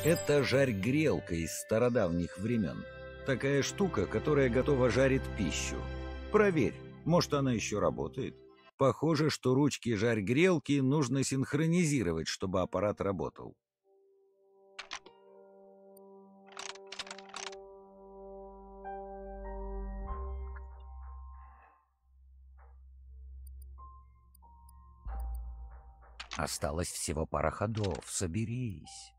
Это жарь-грелка из стародавних времен. Такая штука, которая готова жарить пищу. Проверь, может, она еще работает. Похоже, что ручки жарь-грелки нужно синхронизировать, чтобы аппарат работал. Осталось всего пара ходов, соберись.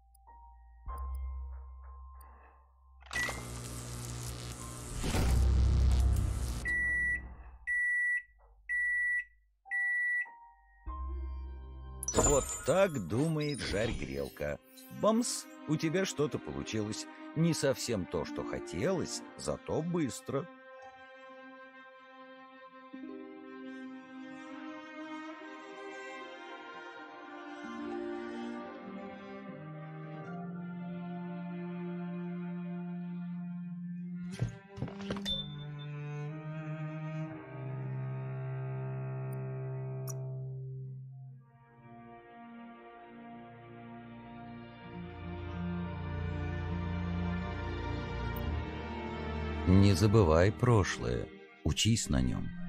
Вот так думает жарь-грелка. Бамс, у тебя что-то получилось. Не совсем то, что хотелось, зато быстро. Не забывай прошлое, учись на нем.